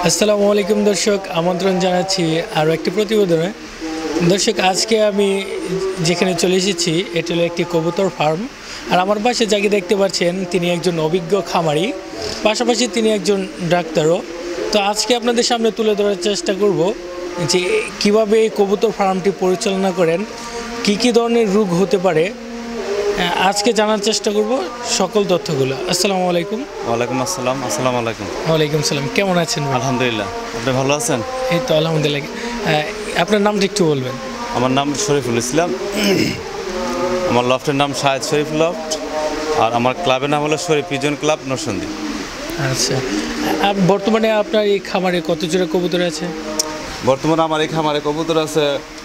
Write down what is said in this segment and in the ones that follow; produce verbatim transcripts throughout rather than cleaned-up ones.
আসসালামু আলাইকুম দর্শক, আমন্ত্রণ জানাচ্ছি আরও একটি প্রতিবেদনে। দর্শক, আজকে আমি যেখানে চলে এসেছি এটি হলো একটি কবুতর ফার্ম। আর আমার পাশে যাকে দেখতে পাচ্ছেন তিনি একজন অভিজ্ঞ খামারি, পাশাপাশি তিনি একজন ডাক্তারও। তো আজকে আপনাদের সামনে তুলে ধরার চেষ্টা করব যে কীভাবে এই কবুতর ফার্মটি পরিচালনা করেন, কি কি ধরনের রোগ হতে পারে, আজকে জানার চেষ্টা করব সকল তথ্যগুলো। আসসালামু আলাইকুম। ওয়ালাইকুম আসসালাম। আসসালামু আলাইকুম। ওয়ালাইকুম সালাম। কেমন আছেন? আলহামদুলিল্লাহ। আপনি ভালো আছেন? এই তো আলহামদুলিল্লাহ। আপনার নামটা একটু বলবেন? আমার নাম শরীফুল ইসলাম। আমার লফটের নাম শাহেদ শরীফ লফট, আর আমার ক্লাবের নাম হলো শরীফ পিজন ক্লাব নরসিংদী। আচ্ছা, বর্তমানে আপনার এই খামারে কত জোড়া কবুতর আছে? বর্তমানে আমার এই খামারে কবুতর আছে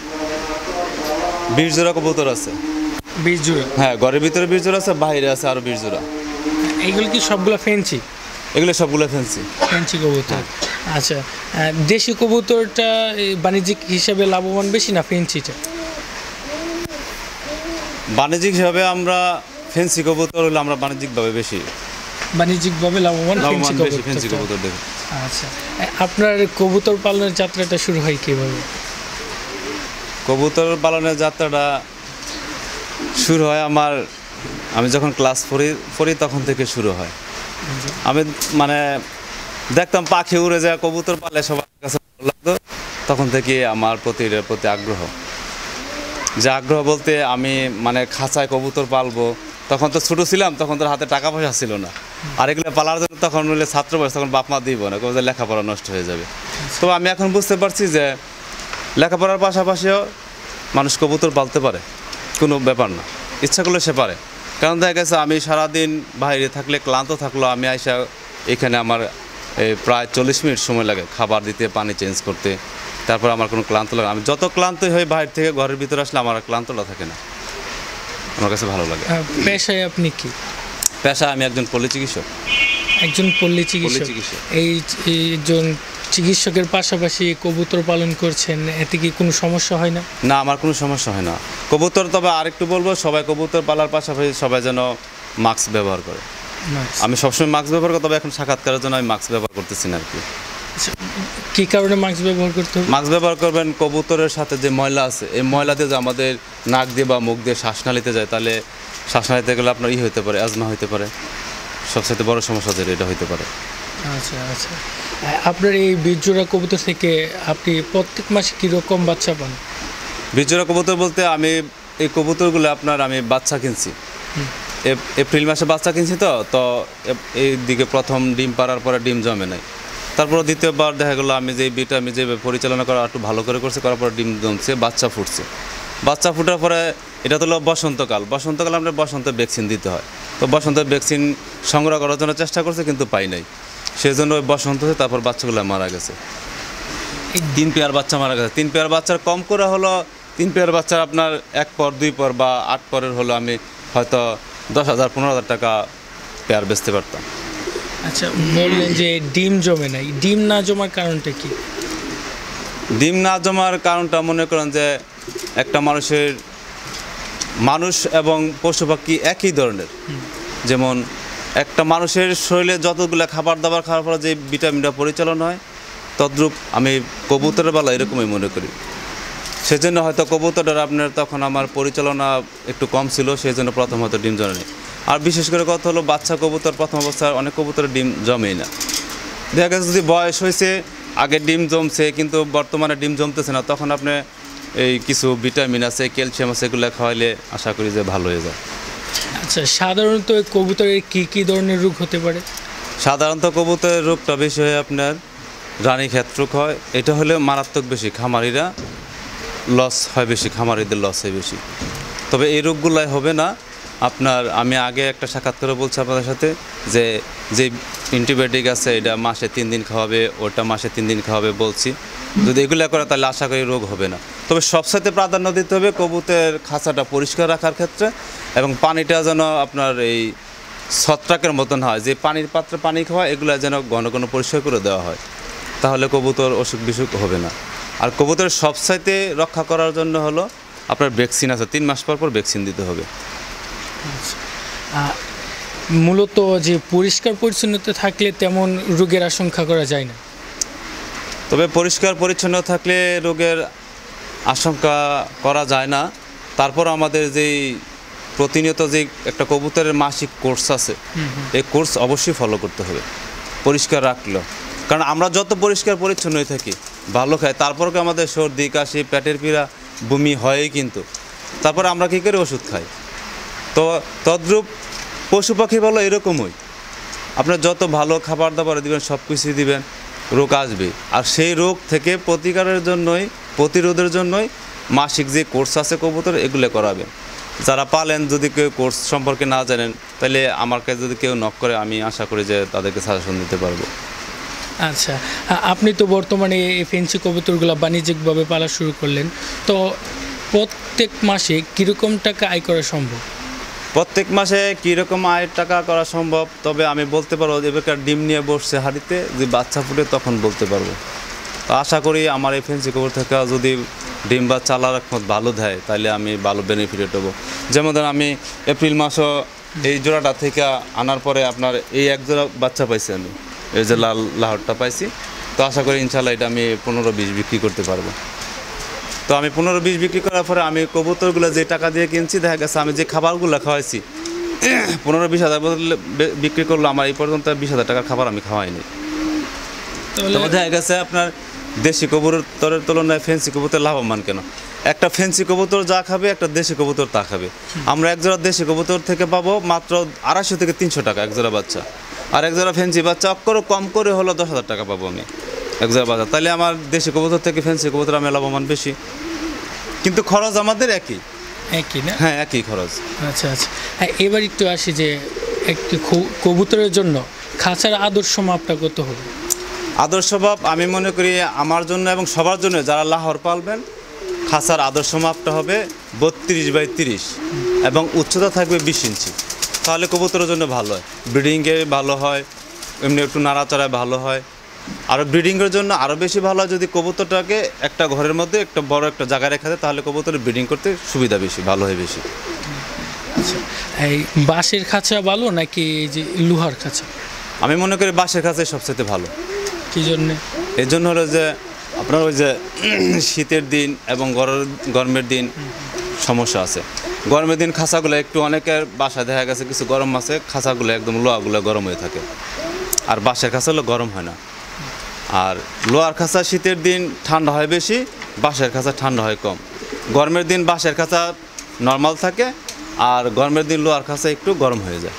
বিশ জোড়া কবুতর আছে। বিশ জোড়া? হ্যাঁ, ঘরের ভিতরে বিশ জোড়া আছে, বাইরে আছে আরও বিশ জোড়া। এইগুলো কি সবগুলো ফেন্সি? এগুলো সবগুলো ফেন্সি ফেন্সি কবুতর। আচ্ছা, দেশি কবুতরটা বাণিজ্যিক হিসাবে লাভবান বেশি না ফেন্সিটা? বাণিজ্যিক হিসাবে আমরা ফেন্সি কবুতর হলে আমরা বাণিজ্যিকভাবে বেশি বাণিজ্যিকভাবে লাভবান ফেন্সি কবুতর। ফেন্সি কবুতর দেখে। আচ্ছা, আপনার কবুতর পালনের যাত্রাটা শুরু হয় কীভাবে? কবুতর পালনের যাত্রাটা শুরু হয় আমার, আমি যখন ক্লাস ফোরে পড়ি তখন থেকে শুরু হয়। আমি মানে দেখতাম পাখি উড়ে যায়, কবুতর পালে সবার কাছে ভালো লাগতো। তখন থেকে আমার প্রতি এর প্রতি আগ্রহ, যে আগ্রহ বলতে আমি মানে খাঁচায় কবুতর পালবো। তখন তো ছোটো ছিলাম, তখন তো হাতে টাকা পয়সা ছিল না। আর এগুলো পালার জন্য তখন হলে ছাত্র বয়স, তখন বাপ মা দিব না, কবুতর লেখাপড়া নষ্ট হয়ে যাবে। তো আমি এখন বুঝতে পারছি যে লেখাপড়ার পাশাপাশিও মানুষ কবুতর পালতে পারে, কোনো ব্যাপার না, ইচ্ছা করলে সে পারে। কারণ দেখা গেছে আমি সারাদিন বাইরে থাকলে ক্লান্ত থাকলো, আমি আইসা এখানে আমার প্রায় চল্লিশ মিনিট সময় লাগে খাবার দিতে, পানি চেঞ্জ করতে। তারপর আমার কোনো ক্লান্ত লাগে, আমি যত ক্লান্তই হই বাইরে থেকে ঘরের ভিতরে আসলে আমার ক্লান্তটা থাকে না, আমার কাছে ভালো লাগে। পেশায় আপনি কি? পেশা আমি একজন পল্লী চিকিৎসক। একজন পল্লী চিকিৎসক। এই একজন চিকিৎসকের পাশাপাশি কবুতর পালন করছেন, এতে কি কোনো সমস্যা হয় না? না, আমার কোনো সমস্যা হয় না কবুতর। তবে আরেকটু বলবো, সবাই কবুতর পালার পাশাপাশি সবাই যেন মাস্ক ব্যবহার করে। আমি সবসময় মাস্ক ব্যবহার করি, তবে এখন সাক্ষাৎকারের জন্য আমি মাস্ক ব্যবহার করতেছি না আর কি। কী কারণে মাস্ক ব্যবহার করতে হবে? মাস্ক ব্যবহার করবেন, কবুতরের সাথে যে ময়লা আছে, এই ময়লা দিয়ে যে আমাদের নাক দিয়ে বা মুখ দিয়ে শ্বাসনালীতে যায়, তাহলে শ্বাসনালীতে গেলে আপনার ই হতে পারে, অ্যাজমা হতে পারে। সবচেয়ে বড় সমস্যা যেটা এটা হতে পারে। আচ্ছা আচ্ছা, আপনার এই বীজজোড়া কবুতর থেকে আপনি প্রত্যেক মাসে কীরকম বাচ্চা পান? বীজজোড়া কবুতর বলতে আমি এই কবুতরগুলো আপনার আমি বাচ্চা কিনছি এপ্রিল মাসে বাচ্চা কিনছি। তো তো এই দিকে প্রথম ডিম পাড়ার পরে ডিম জমে নাই, তারপর দ্বিতীয়বার দেখা গেলো আমি যে বিটা আমি যে পরিচালনা করা একটু ভালো করে করছি, করার পরে ডিম জমছে, বাচ্চা ফুটছে। বাচ্চা ফুটার পরে এটা তো হলো বসন্তকাল। বসন্তকাল আমরা বসন্ত ভ্যাকসিন দিতে হয়। তো বসন্ত ভ্যাকসিন সংগ্রহ করার জন্য চেষ্টা করছে, কিন্তু পাই নাই। সেই জন্য ওই বসন্ত হয়ে তারপর বাচ্চাগুলো মারা গেছে। এই তিন পেয়ার বাচ্চা মারা গেছে। তিন পেয়ার বাচ্চার কম করে হলো তিন পেয়ার বাচ্চার আপনার এক পর দুই পর বা আট পরের হলো আমি হয়তো দশ হাজার পনেরো হাজার টাকা পেয়ার বেচতে পারতাম। আচ্ছা, বললেন যে ডিম জমে নাই, ডিম না জমার কারণটা কি? ডিম না জমার কারণটা মনে করেন যে একটা মানুষের মানুষ এবং পশু পাখি একই ধরনের। যেমন একটা মানুষের শরীরে যতগুলো খাবার দাবার খাওয়ার পরে যে ভিটামিনটা পরিচালন হয়, তদ্রূপ আমি কবুতরের বেলা এরকমই মনে করি। সেজন্য হয়তো কবুতরের আপনার তখন আমার পরিচালনা একটু কম ছিল, সেই জন্য প্রথম হয়তো ডিম জমে নেই। আর বিশেষ করে কথা হলো বাচ্চা কবুতর প্রথম অবস্থায় অনেক কবুতরের ডিম জমেই না। দেখা গেছে যদি বয়স হয়েছে, আগে ডিম জমছে কিন্তু বর্তমানে ডিম জমতেছে না, তখন আপনি এই কিছু ভিটামিন আছে, ক্যালসিয়াম আছে, এগুলো খাওয়াইলে আশা করি যে ভালো হয়ে যায়। আচ্ছা, সাধারণত কবুতরের কী কী ধরনের রোগ হতে পারে? সাধারণত কবুতরের রোগটা বেশি হয় আপনার রানীক্ষেত রোগ হয়। এটা হলে মারাত্মক বেশি, খামারিরা লস হয় বেশি, খামারিদের লস হয় বেশি। তবে এই রোগগুলাই হবে না আপনার। আমি আগে একটা সাক্ষাৎকারে বলছি আপনাদের সাথে যে যে অ্যান্টিবায়োটিক আছে এটা মাসে তিন দিন খাওয়াবে, ওটা মাসে তিন দিন খাওয়াবে বলছি। যদি এগুলো করে তাহলে আশা করি রোগ হবে না। তবে সবসাথে প্রাধান্য দিতে হবে কবুতরের খাঁচাটা পরিষ্কার রাখার ক্ষেত্রে, এবং পানিটা যেন আপনার এই ছত্রাকের মতন হয়, যে পানির পাত্রে পানি খাওয়া, এগুলো যেন ঘন ঘন পরিষ্কার করে দেওয়া হয়, তাহলে কবুতর অসুখ বিসুখ হবে না। আর কবুতরের সবসাথে রক্ষা করার জন্য হলো আপনার ভ্যাকসিন আছে, তিন মাস পর পর ভ্যাকসিন দিতে হবে। মূলত যে পরিষ্কার পরিচ্ছন্নতা থাকলে তেমন রোগের আশঙ্কা করা যায় না। তবে পরিষ্কার পরিচ্ছন্ন থাকলে রোগের আশঙ্কা করা যায় না। তারপর আমাদের যেই প্রতিনিয়ত যে একটা কবুতরের মাসিক কোর্স আছে, এই কোর্স অবশ্যই ফলো করতে হবে পরিষ্কার রাখলো। কারণ আমরা যত পরিষ্কার পরিচ্ছন্ন হয়ে থাকি, ভালো খাই, তারপর কি আমাদের সর্দি কাশি পেটের পীড়া বমি হয়ই, কিন্তু তারপর আমরা কী করে ওষুধ খাই। তো তদ্রূপ পশু পাখি বলো এরকমই, আপনার যত ভালো খাবার দাবার দিবেন, সব কিছুই দিবেন, রোগ আসবে। আর সেই রোগ থেকে প্রতিকারের জন্যই, প্রতিরোধের জন্যই মাসিক যে কোর্স আছে কবুতর, এগুলো করাবেন। যারা পালেন, যদি কেউ কোর্স সম্পর্কে না জানেন, তাহলে আমার কাছে যদি কেউ নক করে, আমি আশা করি যে তাদেরকে সাজেশন দিতে পারবো। আচ্ছা, আপনি তো বর্তমানে এই ফেন্সি কবুতরগুলো বাণিজ্যিকভাবে পালা শুরু করলেন, তো প্রত্যেক মাসে কীরকম টাকা আয় করা সম্ভব? প্রত্যেক মাসে কীরকম আয়ের টাকা করা সম্ভব, তবে আমি বলতে পারবো এবারকার ডিম নিয়ে বসছে হাঁড়িতে, যে বাচ্চা ফুটে তখন বলতে পারবো। তো আশা করি আমার এই ফেন্সি কবুতর থেকে যদি ডিম বা চালার মত ভালো দেয়, তাহলে আমি ভালো বেনিফিটেড হবো। যেমন ধরেন আমি এপ্রিল মাসও এই জোড়াটা থেকে আনার পরে আপনার এই এক জোড়া বাচ্চা পাইছি, আমি এই যে লাল লাহরটা পাইছি। তো আশা করি ইনশাল্লাহ এটা আমি পনেরো বিশ বিক্রি করতে পারবো। তো আমি পনেরো বিশ বিক্রি করার পরে আমি কবুতরগুলো যে টাকা দিয়ে কিনছি, দেখা গেছে আমি যে খাবারগুলো খাওয়াইছি পনেরো বিশ হাজার বদলে বিক্রি করলো, আমার এই পর্যন্ত বিশ হাজার টাকার খাবার আমি খাওয়াইনি। তো দেখা গেছে আপনার দেশি কবুতরের তুলনায় ফেন্সি কবুতর লাভবান কেন? একটা ফেন্সি কবুতর যা খাবে, একটা দেশি কবুতর তা খাবে। আমরা এক জোড়া দেশি কবুতর থেকে পাবো মাত্র আড়াইশো থেকে তিনশো টাকা এক জোড়া বাচ্চা, আর এক জোড়া ফেন্সি বাচ্চা অক্ষর কম করে হলো দশ হাজার টাকা পাবো আমি এক জোড়া বাচ্চা। তাহলে আমার দেশি কবুতর থেকে ফেন্সি কবুতর আমি লাভবান বেশি, কিন্তু খরচ আমাদের একই একই না? হ্যাঁ, একই খরচ। আচ্ছা আচ্ছা, হ্যাঁ, এবার একটু আসি যে একটি কবুতরের জন্য খাঁচার আদর্শ মাপটা কত হবে? আদর্শ মাপ আমি মনে করি আমার জন্য এবং সবার জন্য যারা লাহোর পালবেন, খাঁচার আদর্শ মাপটা হবে বত্রিশ বাই তিরিশ এবং উচ্চতা থাকবে বিশ ইঞ্চি। তাহলে কবুতরের জন্য ভালো হয়, ব্রিডিংয়ে ভালো হয়, এমনি একটু নাড়াচাড়ায় ভালো হয়। আর ব্রিডিংয়ের জন্য আরও বেশি ভালো হয় যদি কবুতরটাকে একটা ঘরের মধ্যে একটা বড় একটা জায়গায় রেখে দেয়, তাহলে কবুতরের ব্রিডিং করতে সুবিধা বেশি, ভালো হয় বেশি। আচ্ছা, এই বাঁশের খাঁচা ভালো নাকি এই যে লোহার খাঁচা? আমি মনে করি বাঁশের খাঁচাই সবচেয়ে ভালো। কী জন্যে? এই জন্য হলো যে আপনার ওই যে শীতের দিন এবং গরমের দিন সমস্যা আছে। গরমের দিন খাঁচাগুলো একটু, অনেকের বাসায় দেখা গেছে কিছু গরম আছে, খাঁচাগুলো একদম লোহাগুলো গরম হয়ে থাকে, আর বাঁশের খাঁচা হলো গরম হয় না। আর লোহার খাঁচা শীতের দিন ঠান্ডা হয় বেশি, বাঁশের খাঁচা ঠান্ডা হয় কম। গরমের দিন বাঁশের খাঁচা নর্মাল থাকে, আর গরমের দিন লোহার খাঁচা একটু গরম হয়ে যায়।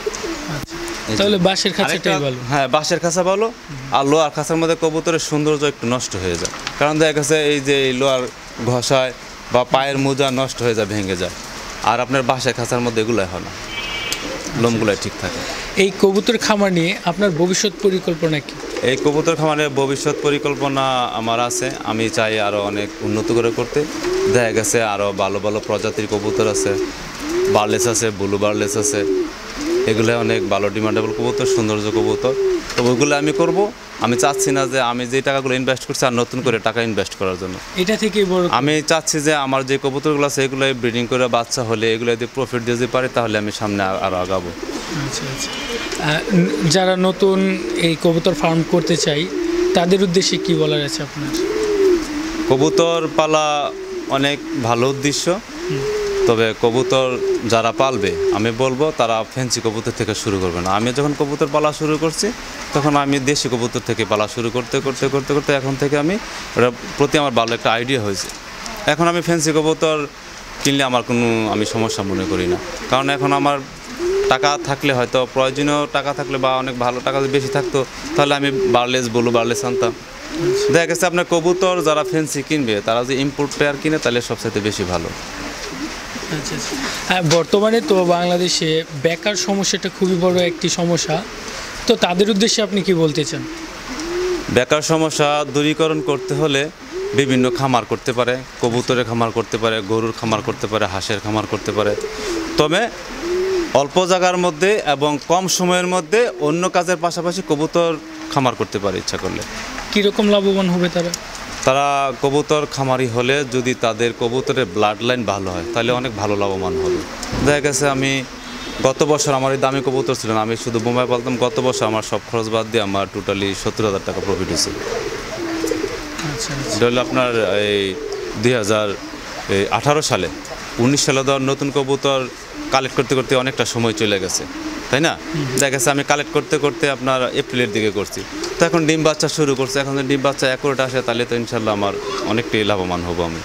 তাহলে বাঁশের খাঁচাটাই ভালো? হ্যাঁ, বাঁশের খাঁচা ভালো। আর লোহার খাঁচার মধ্যে কবুতরের সৌন্দর্য একটু নষ্ট হয়ে যায়, কারণ দেখা গেছে এই যে লোহার ঘষায় বা পায়ের মোজা নষ্ট হয়ে যায়, ভেঙে যায়। আর আপনার বাঁশের খাঁচার মধ্যে এগুলাই হয় না, লোমগুলাই ঠিক থাকে। এই কবুতর খামার নিয়ে আপনার ভবিষ্যৎ পরিকল্পনা কি? এই কবুতর খামারের ভবিষ্যৎ পরিকল্পনা আমার আছে, আমি চাই আরও অনেক উন্নত করে করতে। দেখা গেছে আরও ভালো ভালো প্রজাতির কবুতর আছে, বার্লেস আছে, ব্লু বার্লেস আছে, এগুলো অনেক ভালো ডিমান্ডেবল কবুতর, সৌন্দর্য কবুতর। তো ওইগুলো আমি করব। আমি চাচ্ছি না যে আমি যে টাকাগুলো ইনভেস্ট করছি আর নতুন করে টাকা ইনভেস্ট করার জন্য। এটা থেকেই বড় আমি চাচ্ছি যে আমার যে কবুতরগুলো আছে এগুলো ব্রিডিং করে বাচ্চা হলে এগুলো যদি প্রফিট দিয়ে যেতে পারে, তাহলে আমি সামনে আরও আগাবো। আচ্ছা আচ্ছা, যারা নতুন এই কবুতর ফার্ম করতে চাই তাদের উদ্দেশ্যে কি বলার আছে আপনার? কবুতর পালা অনেক ভালো উদ্দেশ্য, তবে কবুতর যারা পালবে আমি বলবো তারা ফ্যান্সি কবুতর থেকে শুরু করবে না। আমি যখন কবুতর পালা শুরু করছি তখন আমি দেশি কবুতর থেকে পালা শুরু করতে করতে করতে করতে এখন থেকে আমি ওটার প্রতি আমার ভালো একটা আইডিয়া হয়েছে। এখন আমি ফ্যান্সি কবুতর কিনলে আমার কোনো আমি সমস্যা মনে করি না, কারণ এখন আমার টাকা থাকলে, হয়তো প্রয়োজনীয় টাকা থাকলে বা অনেক ভালো টাকা যদি বেশি থাকতো, তাহলে আমি বার্লেস ব্লু বার্লেস আনতাম। দেখা গেছে আপনার কবুতর যারা ফ্যান্সি কিনবে তারা যদি ইম্পোর্ট পেয়ার কিনে, তাহলে সবচেয়ে বেশি ভালো। আচ্ছা আচ্ছা, হ্যাঁ, বর্তমানে তো বাংলাদেশে বেকার সমস্যাটা খুবই বড় একটি সমস্যা, তো তাদের উদ্দেশ্যে আপনি কি বলতে চান? বেকার সমস্যা দূরীকরণ করতে হলে বিভিন্ন খামার করতে পারে, কবুতরের খামার করতে পারে, গরুর খামার করতে পারে, হাঁসের খামার করতে পারে, তবে অল্প জায়গার মধ্যে এবং কম সময়ের মধ্যে অন্য কাজের পাশাপাশি কবুতর খামার করতে পারে ইচ্ছা করলে। কীরকম লাভবান হবে তারা? তারা কবুতর খামারি হলে যদি তাদের কবুতরের ব্লাড লাইন ভালো হয়, তাহলে অনেক ভালো লাভবান হবে। দেখা গেছে আমি গত বছর আমার এই দামি কবুতর ছিল না, আমি শুধু বোম্বাই পালতাম, গত বছর আমার সব খরচ বাদ দিয়ে আমার টোটালি সত্তর হাজার টাকা প্রফিট হয়েছে। আচ্ছা এটা হলো আপনার এই দুই হাজার আঠারো সালে উনিশ সালে ধর নতুন কবুতর কালেক্ট করতে করতে অনেকটা সময় চলে গেছে, তাই না? দেখা গেছে আমি কালেক্ট করতে করতে আপনার এপ্রিলের দিকে করছি, তো এখন ডিম বাচ্চা শুরু করছে। এখন যদি ডিম বাচ্চা অ্যাকুরেট আসে তাহলে তো ইনশাল্লাহ আমার অনেকটাই লাভবান হব আমি।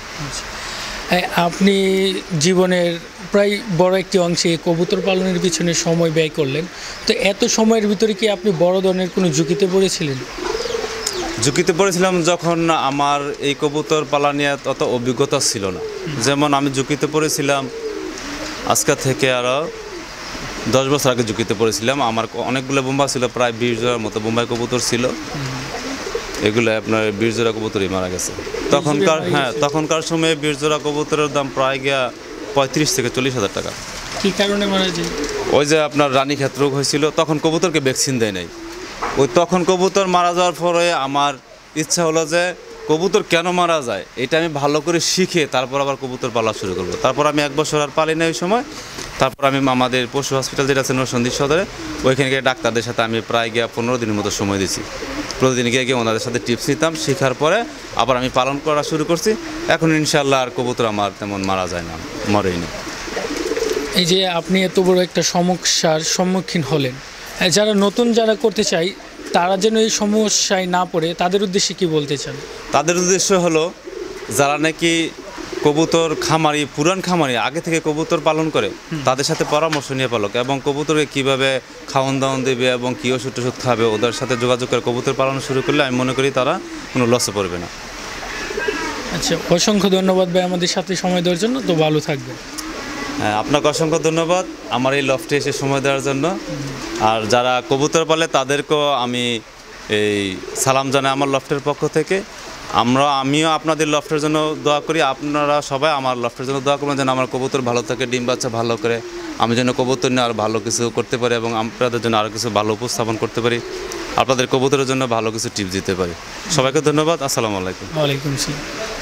আপনি জীবনের প্রায় বড় একটি অংশে কবুতর পালনের পিছনে সময় ব্যয় করলেন, তো এত সময়ের ভিতরে কি আপনি বড় ধরনের কোনো ঝুঁকিতে পড়েছিলেন? ঝুঁকিতে পড়েছিলাম যখন আমার এই কবুতর পালা নিয়ে অত অভিজ্ঞতা ছিল না। যেমন আমি ঝুঁকিতে পড়েছিলাম আজকে থেকে আরও দশ বছর আগে ঝুঁকিতে পড়েছিলাম। আমার অনেকগুলো বোম্বা ছিল, প্রায় বিশ জোড়ার মতো বোম্বাই কবুতর ছিল। এগুলো আপনার বিশ জোড়া কবুতরই মারা গেছে তখনকার। হ্যাঁ, তখনকার সময়ে বিশ জোড়া কবুতরের দাম প্রায় গিয়া পঁয়ত্রিশ থেকে চল্লিশ হাজার টাকা। কী কারণে মারা যায়? ওই যে আপনার রানীক্ষেত রোগ হয়েছিল, তখন কবুতরকে ভ্যাকসিন দেয় নাই। ওই তখন কবুতর মারা যাওয়ার পরে আমার ইচ্ছা হলো যে কবুতর কেন মারা যায় এটা আমি ভালো করে শিখে তারপর আবার কবুতর পালা শুরু করবো। তারপর আমি এক বছর আর পালি না ওই সময়। তারপর আমি আমাদের পশু হসপিটাল যেটা আছে নরসিংদী সদরে, ওইখানে গিয়ে ডাক্তারদের সাথে আমি প্রায় গিয়ে পনেরো দিনের মতো সময় দিয়েছি। প্রতিদিন গিয়ে গিয়ে ওনাদের সাথে টিপস নিতাম, শেখার পরে আবার আমি পালন করা শুরু করছি। এখন ইনশাল্লাহ আর কবুতর আমার তেমন মারা যায় না, মরেই না। এই যে আপনি এত বড় একটা সমস্যার সম্মুখীন হলেন, যারা নতুন যারা করতে চায় তারা যেন এই সমস্যায় না পড়ে, তাদের উদ্দেশ্যে কি বলতে চান? তাদের উদ্দেশ্য হলো যারা নাকি কবুতর খামারি, পুরান খামারি আগে থেকে কবুতর পালন করে, তাদের সাথে পরামর্শ নিয়ে পালক এবং কবুতরকে কীভাবে খাওয়ান দাওয়ান দেবে এবং কী ওষুধ টষুধ খাবে ওদের সাথে যোগাযোগ করে কবুতর পালন শুরু করলে আমি মনে করি তারা কোনো লসে পড়বে না। আচ্ছা, অসংখ্য ধন্যবাদ ভাই আমাদের সাথে সময় দেওয়ার জন্য। তো ভালো থাকবেন। হ্যাঁ, আপনাকে অসংখ্য ধন্যবাদ আমার এই লফটে এসে সময় দেওয়ার জন্য। আর যারা কবুতর পালে তাদেরকেও আমি এই সালাম জানাই আমার লফটের পক্ষ থেকে। আমরা আমিও আপনাদের লফটের জন্য দোয়া করি, আপনারা সবাই আমার লফটের জন্য দোয়া করবেন যেন আমার কবুতর ভালো থাকে, ডিম বাচ্চা ভালো করে, আমি যেন কবুতর নিয়ে আরও ভালো কিছু করতে পারি এবং আপনাদের জন্য আরও কিছু ভালো উপস্থাপন করতে পারি, আপনাদের কবুতরের জন্য ভালো কিছু টিপস দিতে পারি। সবাইকে ধন্যবাদ। আসসালামু আলাইকুম। ওয়ালাইকুম আসসালাম।